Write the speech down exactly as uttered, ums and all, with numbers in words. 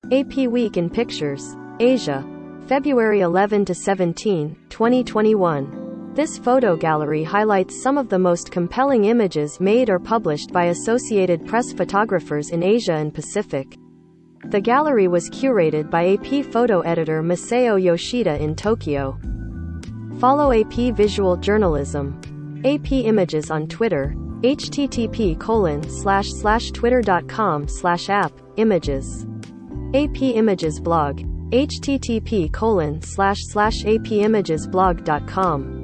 A P Week in Pictures. Asia. February eleventh to seventeenth, twenty twenty-one. This photo gallery highlights some of the most compelling images made or published by Associated Press photographers in Asia and Pacific. The gallery was curated by A P photo editor Masao Yoshida in Tokyo. Follow A P Visual Journalism. A P Images on Twitter. http colon slash slash twitter dot com slash app images. A P Images blog. http colon slash slash apimagesblog dot com